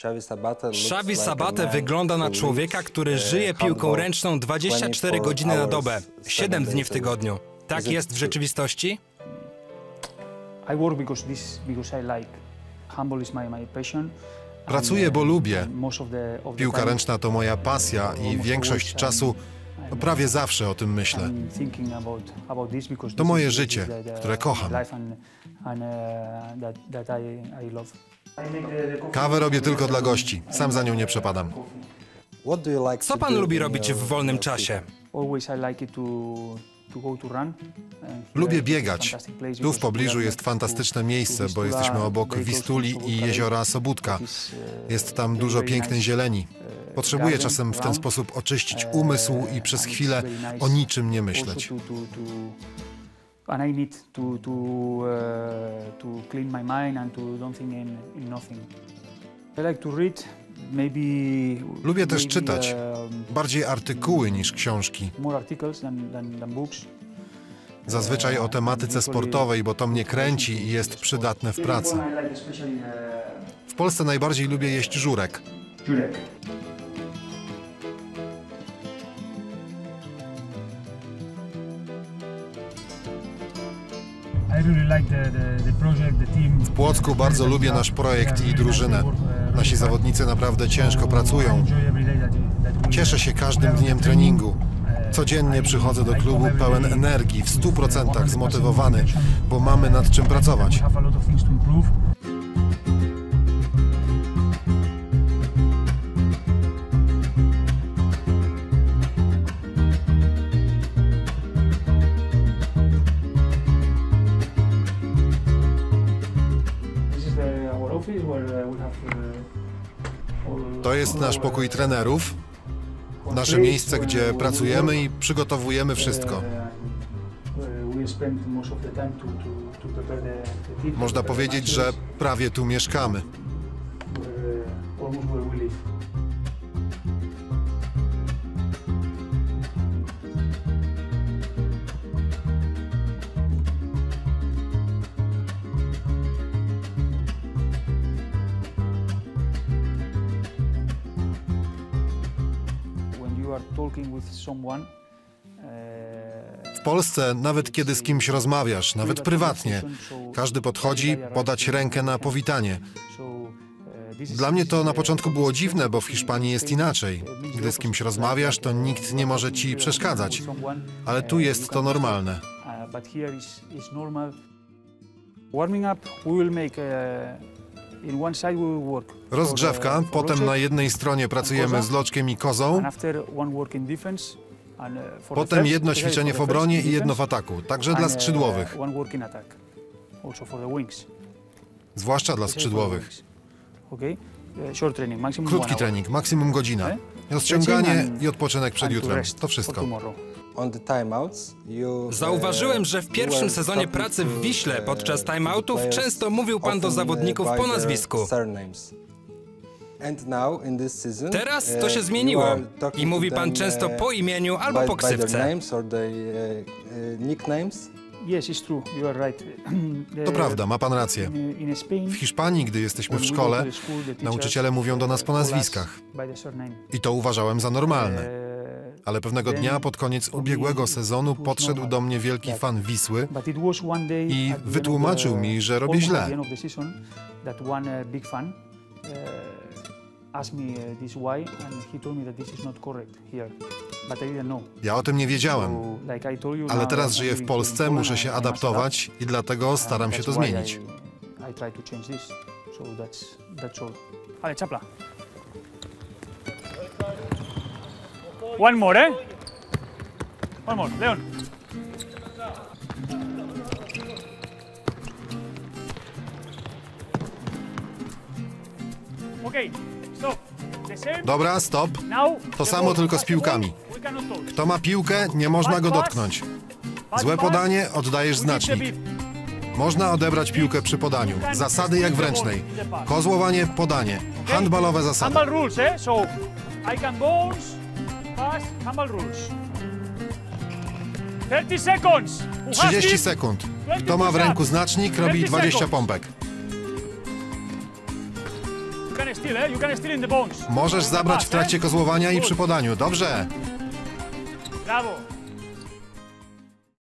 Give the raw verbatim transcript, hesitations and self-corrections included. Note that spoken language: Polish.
Xavi Sabate wygląda na człowieka, który żyje piłką ręczną dwadzieścia cztery godziny na dobę, siedem dni w tygodniu. Tak jest w rzeczywistości? Pracuję, bo lubię. Piłka ręczna to moja pasja i większość czasu, no prawie zawsze o tym myślę. To moje życie, które kocham. Kawę robię tylko dla gości. Sam za nią nie przepadam. Co pan lubi robić w wolnym czasie? Lubię biegać. Tu w pobliżu jest fantastyczne miejsce, bo jesteśmy obok Wistuli i jeziora Sobótka. Jest tam dużo pięknej zieleni. Potrzebuję czasem w ten sposób oczyścić umysł i przez chwilę o niczym nie myśleć. Lubię też czytać, bardziej artykuły niż książki. Zazwyczaj o tematyce sportowej, bo to mnie kręci i jest przydatne w pracy. W Polsce najbardziej lubię jeść żurek. W Płocku bardzo lubię nasz projekt i drużynę. Nasi zawodnicy naprawdę ciężko pracują. Cieszę się każdym dniem treningu. Codziennie przychodzę do klubu pełen energii, w stu procentach zmotywowany, bo mamy nad czym pracować. To jest nasz pokój trenerów, nasze miejsce, gdzie pracujemy i przygotowujemy wszystko. Można powiedzieć, że prawie tu mieszkamy. W Polsce, nawet kiedy z kimś rozmawiasz, nawet prywatnie, każdy podchodzi podać rękę na powitanie. Dla mnie to na początku było dziwne, bo w Hiszpanii jest inaczej. Gdy z kimś rozmawiasz, to nikt nie może ci przeszkadzać, ale tu jest to normalne. Rozgrzewka, potem na jednej stronie pracujemy z loczkiem i kozą, potem jedno ćwiczenie w obronie i jedno w ataku, także dla skrzydłowych. Zwłaszcza dla skrzydłowych. Krótki trening, maksimum godzina. Rozciąganie i odpoczynek przed jutrem. To wszystko. Zauważyłem, że w pierwszym sezonie pracy w Wiśle podczas timeoutów często mówił pan do zawodników po nazwisku. Teraz to się zmieniło i mówi pan często po imieniu albo po ksywce. To prawda, ma pan rację. W Hiszpanii, gdy jesteśmy w szkole, nauczyciele mówią do nas po nazwiskach. I to uważałem za normalne. Ale pewnego dnia, pod koniec ubiegłego sezonu, podszedł do mnie wielki fan Wisły i wytłumaczył mi, że robię źle. Ja o tym nie wiedziałem, ale teraz żyję w Polsce, muszę się adaptować i dlatego staram się to zmienić. Ale czapla. One more, eh? One more, Leon. Okay, stop. Dobra, stop. To samo tylko z piłkami. Kto ma piłkę, nie można go dotknąć. Złe podanie, oddajesz znacznik. Można odebrać piłkę przy podaniu. Zasady jak w ręcznej. Kozłowanie, podanie. Handballowe zasady. Handball rules, eh? So I can bounce, pass, handball rules. thirty seconds. trzydzieści sekund. Kto ma w ręku znacznik, robi dwadzieścia pompek. You can steal, eh? You can steal in the bones. Możesz zabrać w trakcie kozłowania i przy podaniu. Dobrze. Bravo.